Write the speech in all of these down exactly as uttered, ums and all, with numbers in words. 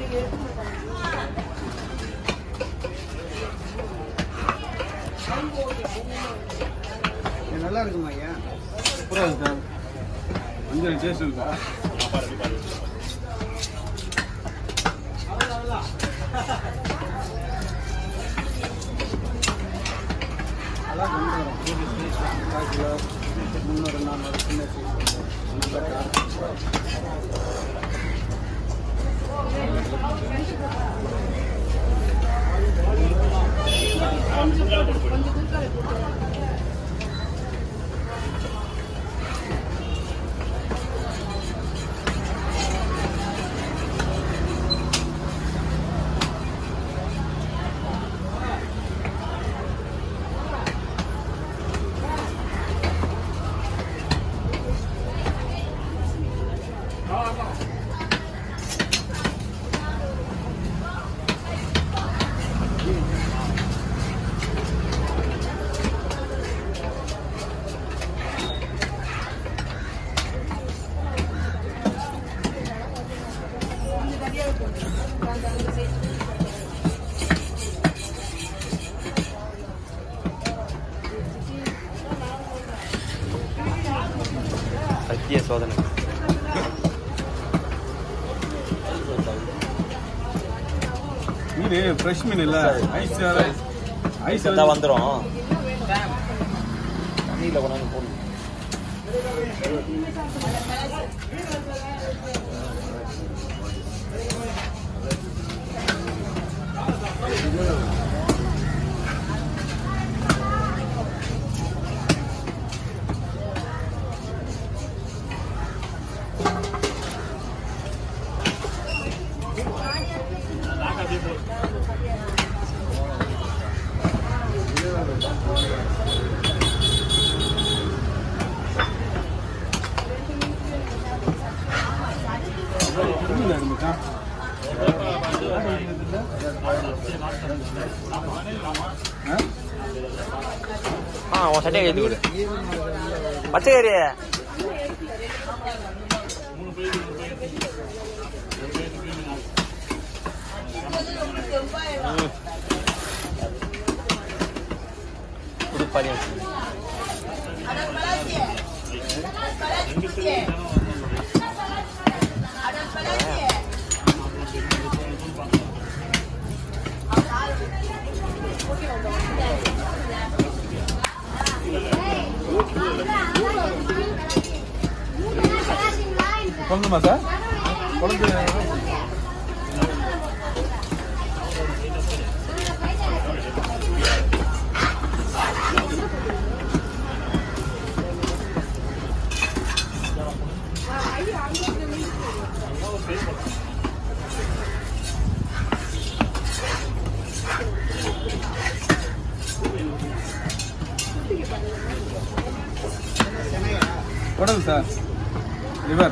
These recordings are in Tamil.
நல்லா இருக்குமா ஐயா? சூப்பராக இருக்கா? கொஞ்சம் டேஸ்ட் இருக்கா? நல்லா கொண்டு வரும். கால் கிலோ முந்நூறு நானூறு சின்ன சைஸ் சத்திய சோதனை. மீன் ஃப்ரெஷ் மீன் இல்லை, ஐஸ் ஐஸ் எல்லாம் வந்துடும். தண்ணியில் கொண்டாந்து போடணும். ஆ உன் சட்டையை எழுதி கொடு. பச்சை கறி புதுப்பாடி கொள்ளுமா சார்? கொழுந்து குடல் சார். லிவர்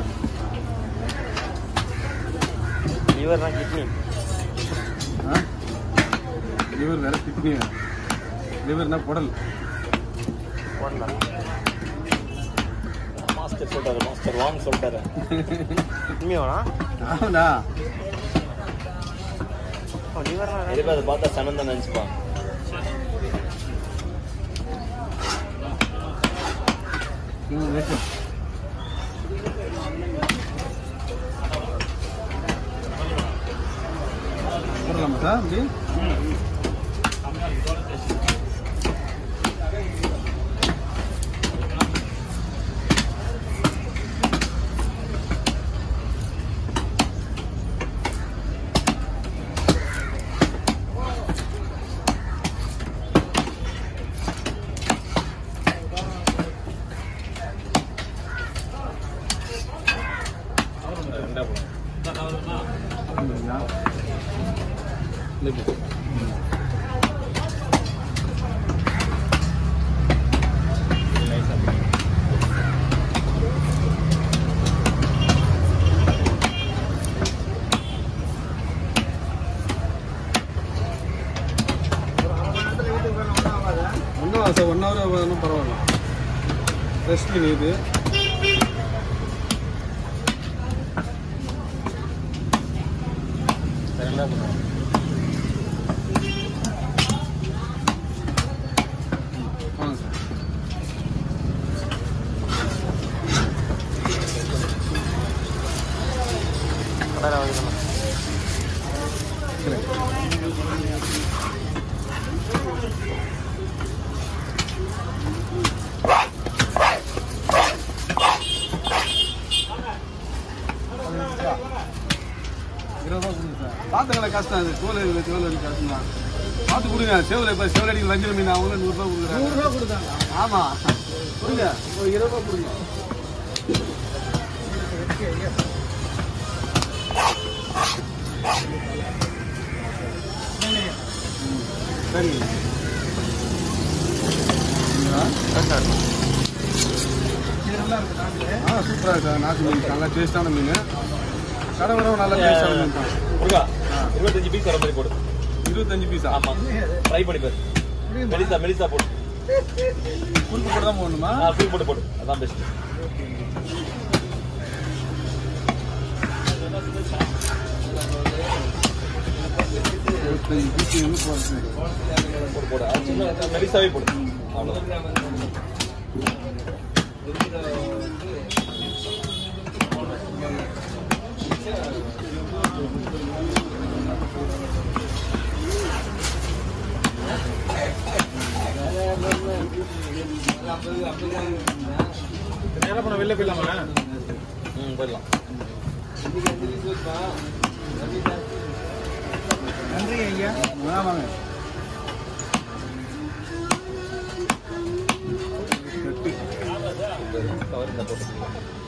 லிவர்னா கிட்னி. ஆ லிவர் வேற கிட்னி வேற. லிவர்னா குடல். குடலா மாஸ்டர் சொல்றாரு. மாஸ்டர் வாங்க சொல்றாரு. கிட்னி வேணா? ஆமாடா. ஓ லிவர்னா இது அதை பார்த்தா சனந்தம் நினைச்சுப்பான். ம் வெச்சு போடலாமா சார்? அப்படி சார் ஒன் ஹவர் வேணும் பரவாயில்ல. ஃப்ரெஷ் மீன் இது. என்ன பண்ணுவோம் வாங்க சார். கடை வாங்கிக்கலாம் இருபது ரூபா கொடுங்க சார். பார்த்துக்கலாம் கஷ்டம் அது தோல் தோல் அடி கஷ்டம் தான். பார்த்து கொடுங்க. சேவல் இப்போ சேவல் அடிக்கிற வஞ்சிர மீன் அவங்களும் நூறுரூவா கொடுக்குறாங்க. நூறுரூவா கொடுத்தாங்க. ஆமாம் கொடுங்க. ஒரு இருபது ரூபா கொடுங்க. சரிங்க சார். ஆ சூப்பராக இருக்கு சார். நாட்டு மீன் நல்லா டேஸ்டான மீன். கடை வரவும் நல்லா டேஸ்டான மீன் தான். முருகா இருபத்தஞ்சு பீஸ் வர மாதிரி போடு. இருபத்தஞ்சு பீஸா? ஆமாம் ட்ரை பண்ணி பாரு. மெலிசா மெலிசா போடு. குறுக்கு போட்டு தான் போடணுமா? ஆ குறுக்கு போட்டு போடு. அதான் பெஸ்ட். இருபத்தஞ்சு பீஸ் வந்து போடுறது போட்டு போடு. அது சின்ன மெலிசாவே போடு. அவ்வளோதான். நேரம் பண்ண வெளில போயிடலாமா? ம் போயிடலாம். நன்றி ஐயா. வாங்க கவர் இந்த போட்டு